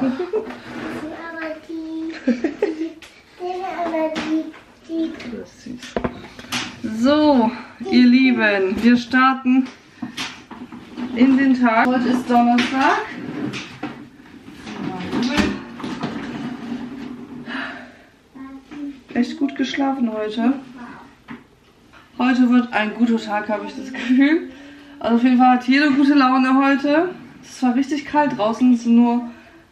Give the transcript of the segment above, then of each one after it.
Das ist süß. So, ihr Lieben, wir starten in den Tag. Heute ist Donnerstag. Echt gut geschlafen heute. Heute wird ein guter Tag, habe ich das Gefühl. Also auf jeden Fall hat jede gute Laune heute. Es war richtig kalt draußen, es sind nur,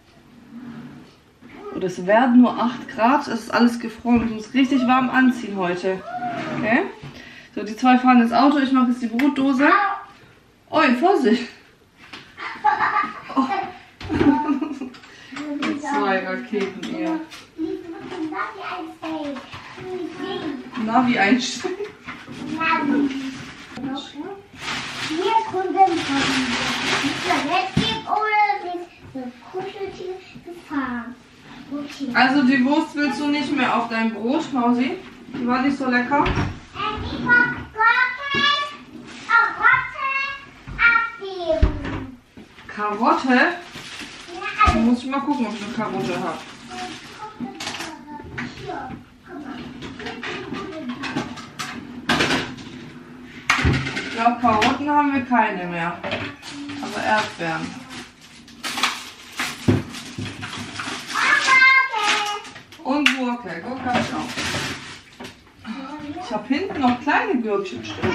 oder es werden nur 8 Grad. Es ist alles gefroren. Ich muss richtig warm anziehen heute. Okay? So, die zwei fahren ins Auto. Ich mache jetzt die Brotdose. Oi, Vorsicht! Oh. Die zwei Raketen hier. Navi einstellen. Hier Kunden haben oder Kuscheltier gefahren. Also die Wurst willst du nicht mehr auf dein Brot, Mausi? Die war nicht so lecker. Ich mag Karotte abgeben. Karotte? Ja, Da muss ich mal gucken, ob ich eine Karotte habe. Ich glaube, Karotten haben wir keine mehr. Aber Erdbeeren. Und Gurke. Gurke habe ich auch. Ich habe hinten noch kleine Gürkchen stehen.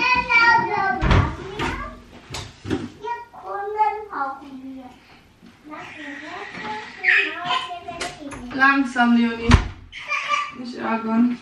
Langsam, Leonie. Nicht ärgern.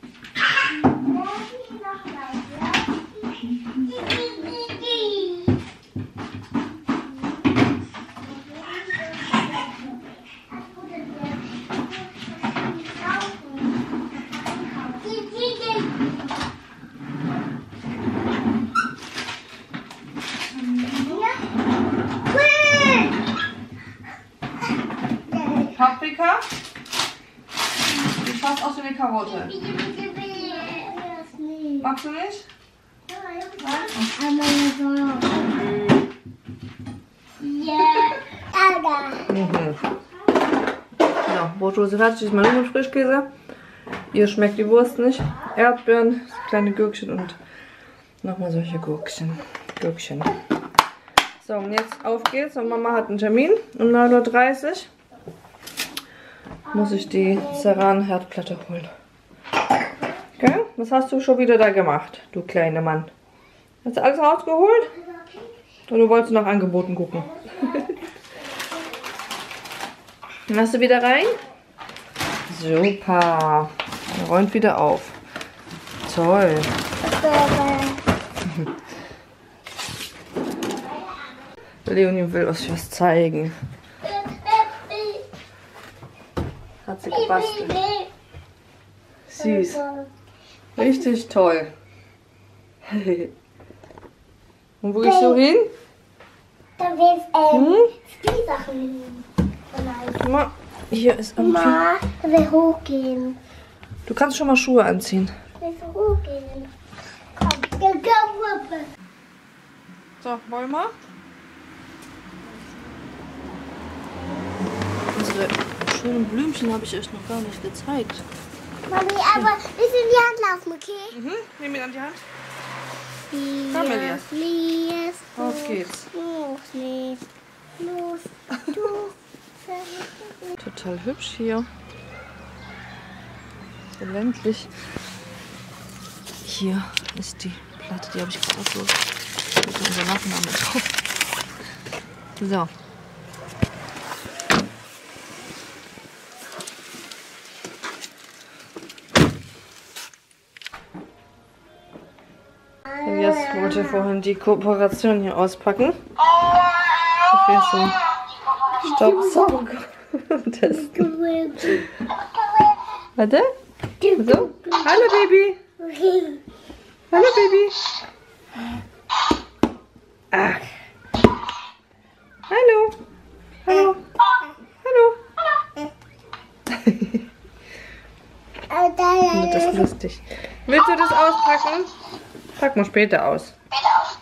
Paprika. Sieht fast aus wie eine Karotte. Magst du nicht? Mhm. Ja, Brotdose fertig. Diesmal nur mit Frischkäse. Ihr schmeckt die Wurst nicht. Erdbeeren, kleine Gürkchen und nochmal solche Gürkchen. So, und jetzt auf geht's. Und Mama hat einen Termin um 9:30 Uhr. Muss ich die Ceran-Herdplatte holen. Okay? Was hast du schon wieder da gemacht, du kleiner Mann? Hast du alles rausgeholt? Oder wolltest du nach Angeboten gucken? Dann hast du wieder rein? Super. Er räumt wieder auf. Toll. Leonie will euch was zeigen. Hat sie gebastelt. Süß. Richtig toll. Und wo gehst du hin? Da will die Sachen hin. Guck mal, hier ist irgendwie... Mama, da will hochgehen. Du kannst schon mal Schuhe anziehen. Ich will hochgehen. Komm, go. So, wollen wir? Unsere schönen Blümchen habe ich euch noch gar nicht gezeigt. Mami, aber wir in die Hand laufen, okay? Mhm, nimm ihn an die Hand. Komm, Elias. Elias. Auf geht's. Los, du. Total hübsch hier. So ländlich. Hier ist die Platte, die habe ich gerade so mit unserem Nachnamen drauf. So. Jetzt wollte vorhin die Kooperation hier auspacken. Dafür ist so ein Staubsauger. Warte. So. Hallo Baby. Hallo Baby. Ach. Hallo. Hallo. Hallo. Das ist lustig. Willst du das auspacken? Pack mal später aus.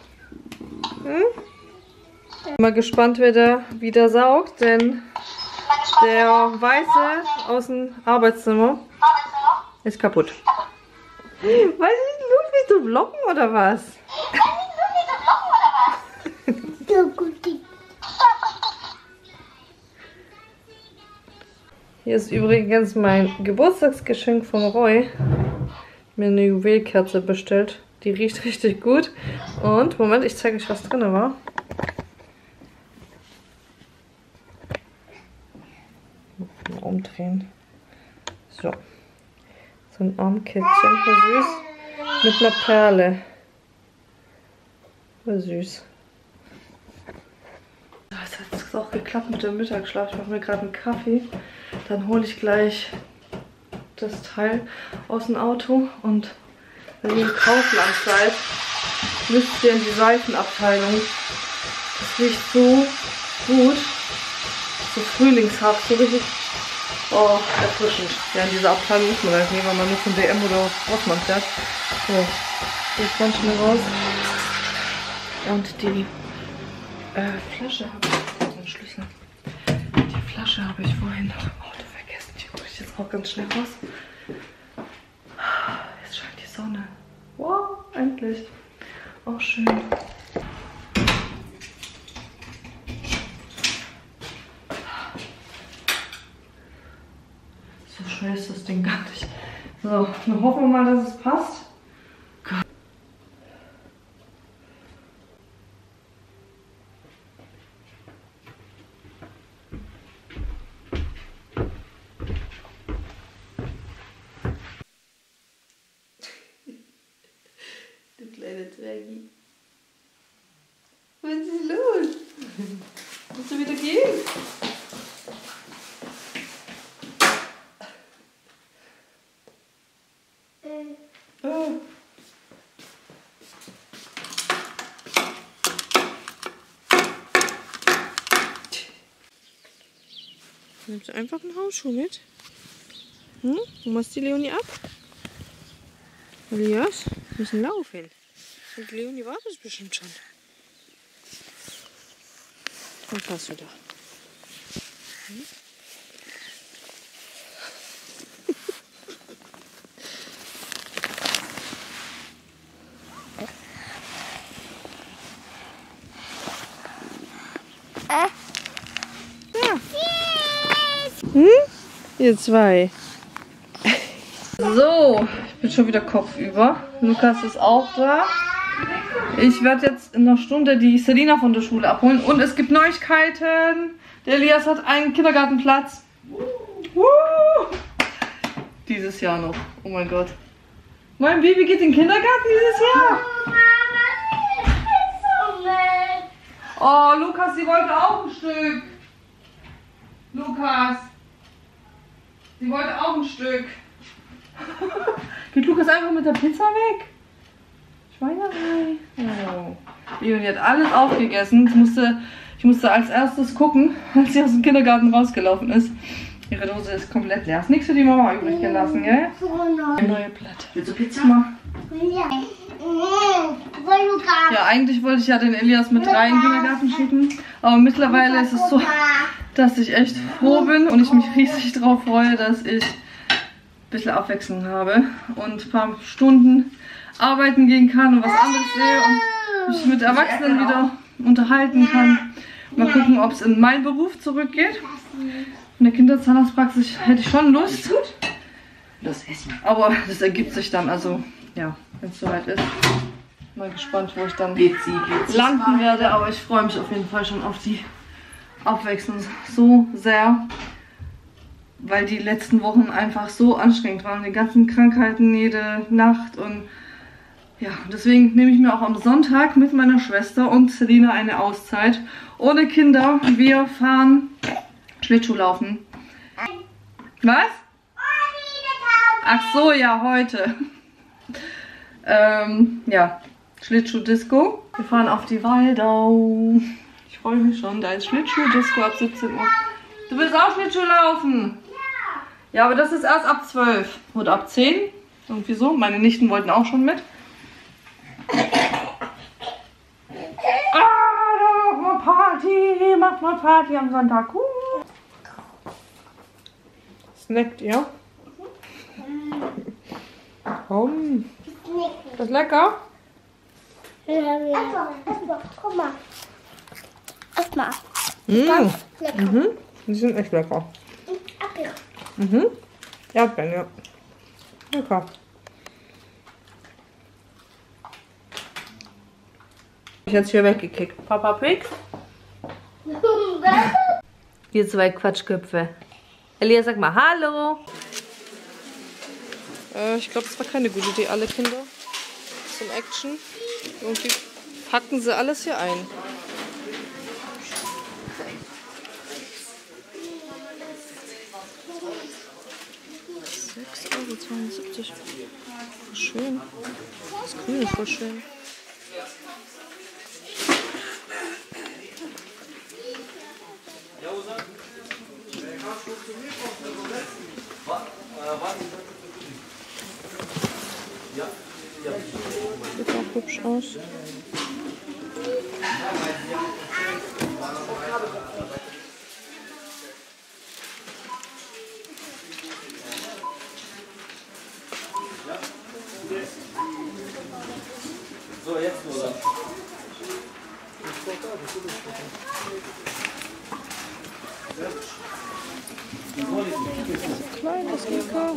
Hm? Bin mal gespannt, wer da wieder saugt, denn Der weiße aus dem Arbeitszimmer ist kaputt. Weiß ich nicht, Ludwig, du vloggen oder was? Hier ist übrigens mein Geburtstagsgeschenk von Roy. Mir eine Juwelkerze bestellt. Die riecht richtig gut. Und, Moment, ich zeige euch, was drin war. Mal umdrehen. So. So ein Armkettchen, voll süß. Mit einer Perle. Voll süß. Das hat jetzt auch geklappt mit dem Mittagsschlaf. Ich mache mir gerade einen Kaffee. Dann hole ich gleich das Teil aus dem Auto. Und wenn ihr im Kaufland seid, müsst ihr in die Seifenabteilung. Das riecht so gut. So frühlingshaft, so richtig erfrischend. Ja, in dieser Abteilung muss man halt nehmen, weil man nur von DM oder Rossmann fährt. So, ich ganz schnell raus. Und die Flasche habe ich, den Schlüssel. Die Flasche habe ich vorhin noch im Auto vergessen. Die hole ich jetzt auch ganz schnell raus. Jetzt scheint die Sonne. Wow, endlich. Auch schön. So schwer ist das Ding gar nicht. So, dann hoffen wir mal, dass es passt. Gott. Du kleine Zwergi. Was ist los? Musst du wieder gehen? Oh. Nimmst du einfach einen Hausschuh mit? Hm? Du machst die Leonie ab? Elias, wir müssen laufen. Und Leonie wartet bestimmt schon. Und passt du da? Hm? Hm? Ihr zwei. So, ich bin schon wieder kopfüber. Lukas ist auch da. Ich werde jetzt in einer Stunde die Selina von der Schule abholen. Und es gibt Neuigkeiten. Der Elias hat einen Kindergartenplatz. Dieses Jahr noch. Oh mein Gott. Mein Baby geht in den Kindergarten dieses Jahr. Oh, Lukas, sie wollte auch ein Stück. Lukas. Sie wollte auch ein Stück. Geht Lukas einfach mit der Pizza weg? Schweinerei. Oh. Leonie hat alles aufgegessen. Ich musste als erstes gucken, als sie aus dem Kindergarten rausgelaufen ist. Ihre Dose ist komplett leer. Ist nichts für die Mama übrig gelassen, gell? Ein neues Blatt. Willst du Pizza machen? Ja, eigentlich wollte ich ja den Elias mit 3 in den Kindergarten schicken. Aber mittlerweile ist es so, dass ich echt froh bin und ich mich riesig darauf freue, dass ich ein bisschen Abwechslung habe und ein paar Stunden arbeiten gehen kann und was anderes sehe und mich mit Erwachsenen wieder unterhalten kann. Mal gucken, ob es in meinen Beruf zurückgeht. In der Kinderzahnarztpraxis hätte ich schon Lust. Aber das ergibt sich dann, also ja, wenn es soweit ist. Mal gespannt, wo ich dann landen werde, aber ich freue mich auf jeden Fall schon auf die Abwechslung so sehr, weil die letzten Wochen einfach so anstrengend waren, die ganzen Krankheiten jede Nacht und ja, deswegen nehme ich mir auch am Sonntag mit meiner Schwester und Selina eine Auszeit. Ohne Kinder, wir fahren Schlittschuhlaufen. Was? Ach so, ja, heute. Ja, Schlittschuh-Disco. Wir fahren auf die Waldau. Ich freue mich schon, da ist Schlittschuh-Disco ab 17 Uhr. Du willst auch Schlittschuh laufen? Ja, aber das ist erst ab 12 oder ab 10. Irgendwie so. Meine Nichten wollten auch schon mit. Mach mal Party am Sonntag. Snackt ihr? Das ist lecker? Guck mal. Erstmal. Mm. Lecker. Mhm. Die sind echt lecker. Mhm. Erdbeeren, ja. Lecker. Ich jetzt hier weggekickt. Papa Pig. Ihr zwei Quatschköpfe. Elia, sag mal Hallo. Ich glaube, es war keine gute Idee, alle Kinder zum Action. Irgendwie packen sie alles hier ein. €6,72. Voll schön. Das Grün ist voll schön. Sieht auch hübsch aus. So, jetzt nur dann. Kleines Mika.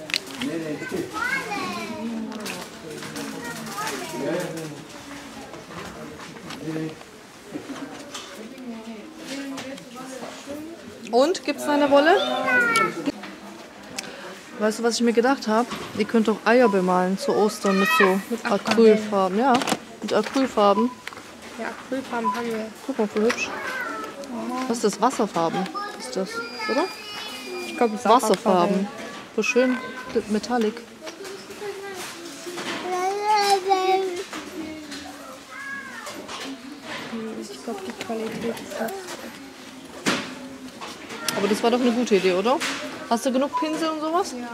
Und, gibt's da eine Wolle? Weißt du, was ich mir gedacht habe? Ihr könnt doch Eier bemalen zu Ostern mit so Acrylfarben. Ja, mit Acrylfarben. Ja, Acrylfarben haben wir. Guck mal, voll hübsch. Was ist das? Wasserfarben ist das, oder? Ich glaube, es ist Wasserfarben. So schön metallic. Ich glaube, die Qualität ist das. Aber das war doch eine gute Idee, oder? Hast du genug Pinsel und sowas? Ja.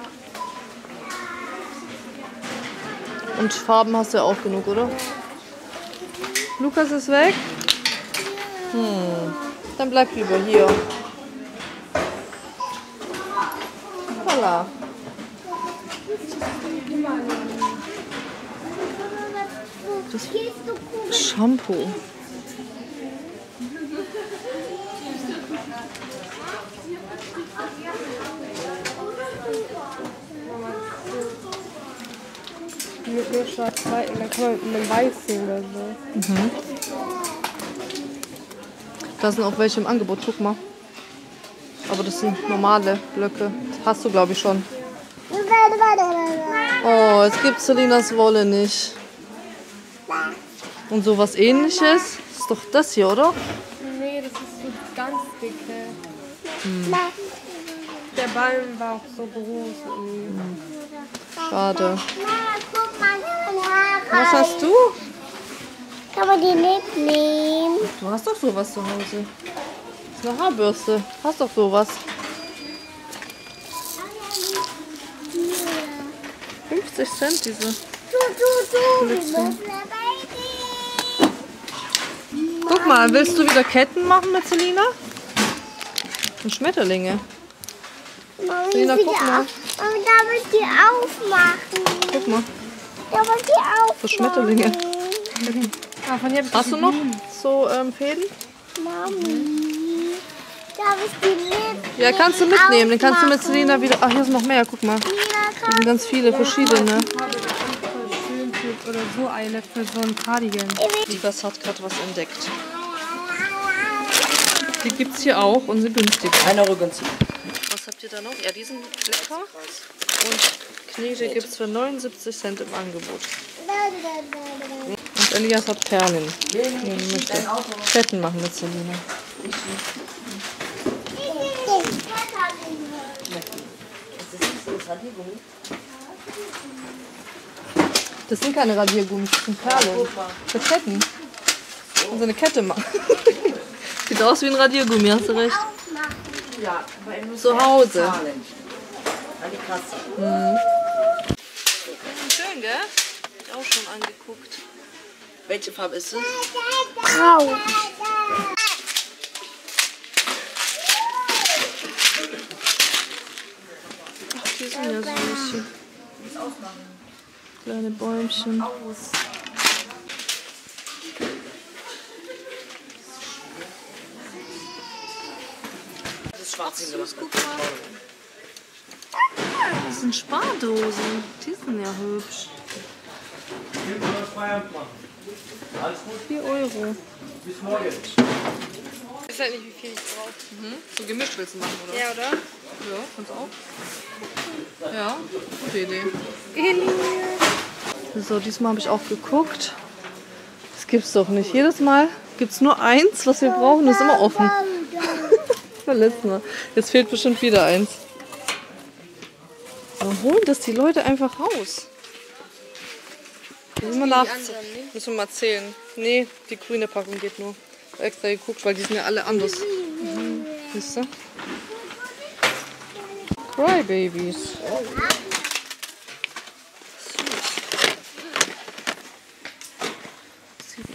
Und Farben hast du ja auch genug, oder? Lukas ist weg? Dann bleib lieber hier. Voila. Das Shampoo. Mit nur schwarz-weiß und dann kann man mit einem weißen oder so. Da sind auch welche im Angebot, guck mal. Aber das sind normale Blöcke. Das hast du, glaube ich, schon. Oh, jetzt gibt Selinas Wolle nicht. Und sowas ähnliches. Ist doch das hier, oder? Nee, das ist so ganz dicke. Der Ballen war auch so groß. Schade. Guck mal, Was hast du? kann man die mitnehmen? Du hast doch sowas zu Hause. Das ist eine Haarbürste. Hast doch sowas. 50 Cent diese. Du, Blitzen. Guck mal, willst du wieder Ketten machen mit Selina? Und Schmetterlinge. Selina, guck mal. Mami, darf ich die aufmachen? Guck mal. Darf ich die aufmachen? So Schmetterlinge. Ah, von hier hab ich Hast du noch so Fäden? Mami, darf ich die mitnehmen? Ja, kannst du mitnehmen. Den kannst du mit Selina wieder. Ach, hier sind noch mehr. Guck mal. Hier sind ganz viele verschiedene. voll schön für, oder so eine für so ein Cardigan. Liebers hat gerade was entdeckt. Die gibt es hier auch und sind günstig. 1 Euro günstig. Was habt ihr da noch? Ja, die sind lecker. Und Knete gibt es für 79 Cent im Angebot. Und Elias hat Perlen. Er möchte Ketten machen mit Selina. Das sind keine Radiergummis, das sind Perlen. Für Ketten. Und so eine Kette machen. Sieht aus wie ein Radiergummi, hast du recht. Ja, aber er muss Zu Hause. zahlen. An die Kasse. Schön, gell? Hab ich auch schon angeguckt. Welche Farbe ist es? Braun. Die sind ja süß. Kleine Bäumchen. Das ist schwarz gemacht. Guck mal. Das sind Spardosen. Die sind ja hübsch. 4 €. Ich weiß halt nicht, wie viel ich brauche. So gemischt willst du machen, oder? Ja, oder? Ja, kannst du auch. Ja, gute Idee. So, diesmal habe ich auch geguckt. Das gibt's doch nicht. Jedes Mal gibt's nur eins, was wir brauchen. Das ist immer offen. Das war letztes Mal. Jetzt fehlt bestimmt wieder eins. Warum holen das die Leute einfach raus? Müssen wir mal zählen. Nee, die grüne Packung geht nur. Ich habe extra geguckt, weil die sind ja alle anders. Siehst du? Crybabies. €7.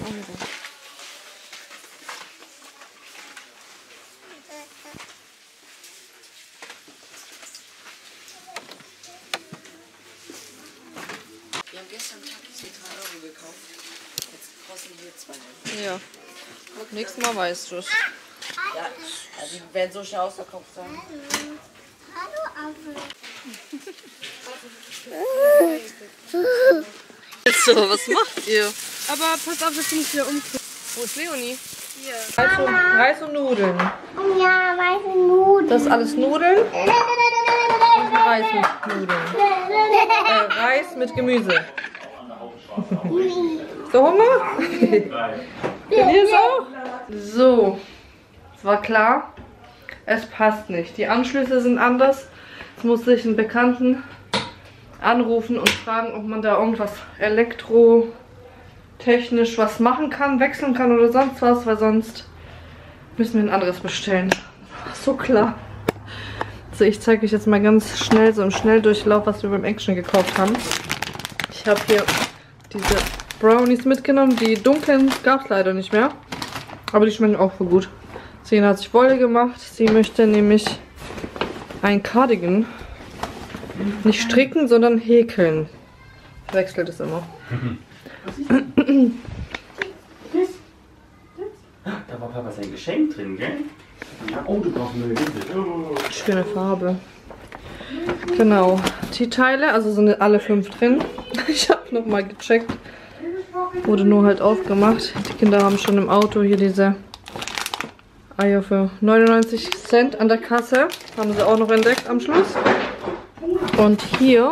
Wir haben gestern Takis für 3 € gekauft. Jetzt kosten die hier 2 €. Ja. Nächstes Mal weißt du es. Ja, also die werden so schnell ausverkauft sein. Hallo, Affe. So, was macht ihr? Aber pass auf, dass du nicht wieder umkippst. Wo ist Leonie? Hier. Reis und Nudeln. Ja, weiße Nudeln. Das ist alles Nudeln und Reis mit Nudeln. Reis mit Gemüse. So Hunger? Kennt ihr es auch? So, es war klar, es passt nicht. Die Anschlüsse sind anders. Jetzt musste ich einen Bekannten anrufen und fragen, ob man da irgendwas elektrotechnisch was machen kann, wechseln kann oder sonst was, weil sonst müssen wir ein anderes bestellen. So klar. So, ich zeige euch jetzt mal ganz schnell, so im Schnelldurchlauf, was wir beim Action gekauft haben. Ich habe hier diese Brownies mitgenommen. Die dunklen gab es leider nicht mehr. Aber die schmecken auch voll gut. Sina hat sich Wolle gemacht. Sie möchte nämlich ein Cardigan nicht stricken, sondern häkeln. Ich wechsle das immer. Da war Papa sein Geschenk drin, gell? Ja, oh, du brauchst eine Hilfe. Schöne Farbe. Genau. Die Teile, also sind alle 5 drin. Ich habe nochmal gecheckt. Wurde nur halt aufgemacht. Die Kinder haben schon im Auto hier diese Eier für 99 Cent an der Kasse. Haben sie auch noch entdeckt am Schluss. Und hier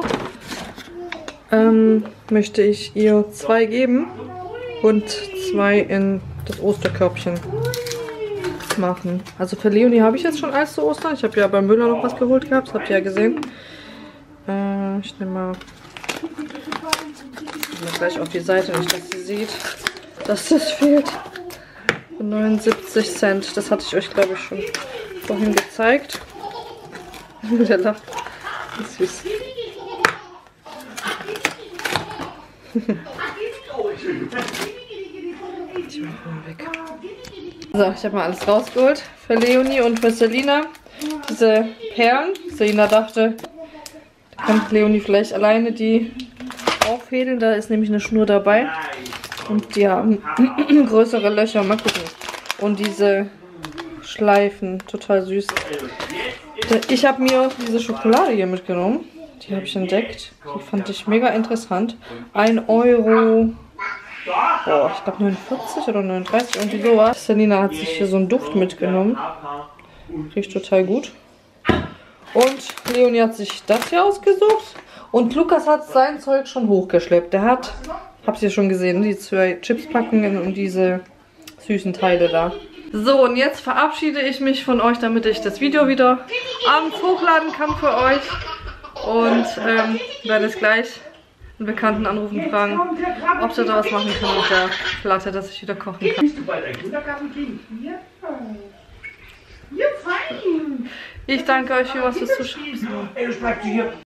möchte ich ihr 2 geben und 2 in das Osterkörbchen machen. Also für Leonie habe ich jetzt schon alles zu Ostern. Ich habe ja beim Müller noch was geholt gehabt. Das habt ihr ja gesehen. Ich nehme mal gleich auf die Seite, nicht dass sie sieht, dass das fehlt. Für 79 Cent. Das hatte ich euch, glaube ich, schon vorhin gezeigt. Der lacht. Das ist süß. Ich mach mal weg. So, ich habe mal alles rausgeholt. Für Leonie und für Selina. Diese Perlen. Selina dachte, da kann Leonie vielleicht alleine die aufhädeln. Da ist nämlich eine Schnur dabei. Und die haben größere Löcher. Mal gucken. Und diese Schleifen. Total süß. Ich habe mir diese Schokolade hier mitgenommen. Die habe ich entdeckt. Die fand ich mega interessant. 1 €. Oh, ich glaube 49 oder 39, irgendwie sowas. Selina hat sich hier so einen Duft mitgenommen. Riecht total gut. Und Leonie hat sich das hier ausgesucht. Und Lukas hat sein Zeug schon hochgeschleppt. Der hat, habt ihr schon gesehen, die 2 Chipspackungen und diese süßen Teile da. So, und jetzt verabschiede ich mich von euch, damit ich das Video wieder abends hochladen kann für euch. Und werde es gleich einen Bekannten anrufen und fragen, ob der da was machen kann mit der Platte, dass ich wieder kochen kann. Bist du bald ein Kindergartenkind? Ja. Ich danke euch vielmals fürs Zuschauen. Ey, du bleibst hier.